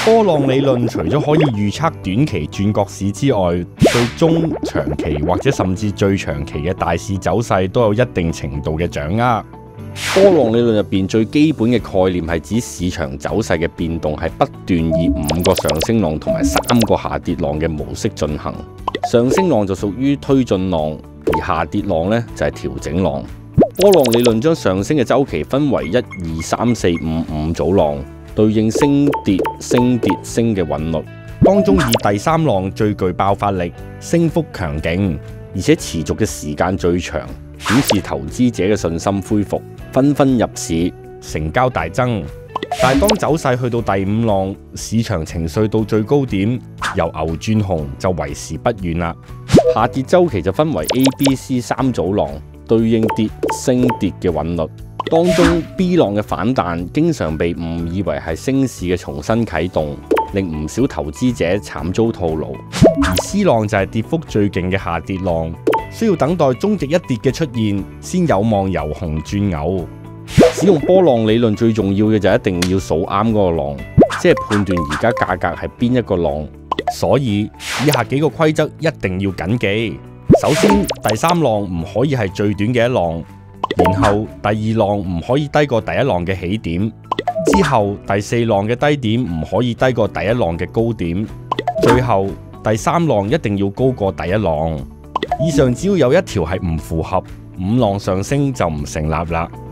波浪理論除咗可以預測短期轉角市之外，對中長期或者甚至最長期嘅大市走勢都有一定程度嘅掌握。 波浪理論入邊最基本嘅概念係指市場走勢嘅變動係不斷以5個上升浪同埋3個下跌浪嘅模式進行。上升浪就屬於推進浪，而下跌浪呢就係調整浪。波浪理論將上升嘅周期分為1、2、3、4、5 5組浪，對應升跌升跌升嘅韻律。 當中以第3浪最具爆發力，升幅強勁， 而且持續嘅時間最長，顯示投資者嘅信心恢復，紛紛入市， 成交大增。但係當走勢去到第5浪，市場情緒到最高點，由牛轉熊就為時不遠啦。 下跌周期就分為 A、B、C 3組浪，對應跌升跌嘅韻律。當中 B 浪嘅反彈經常被誤以為係升市嘅重新啟動，令唔少投資者慘遭套牢。 而 C 浪就係跌幅最勁嘅下跌浪，需要等待終極一跌嘅出現，先有望由熊轉牛。 使用波浪理論最重要嘅就一定要數啱嗰個浪，即係判斷而家價格係邊一個浪。 所以以下幾個規則一定要謹記。首先，第3浪唔可以係最短嘅一浪，然後第2浪唔可以低過第1浪嘅起點，之後第4浪嘅低點唔可以低過第1浪嘅高點，最後第3浪一定要高過第1浪。以上只要有一條係唔符合，5浪上升就唔成立啦。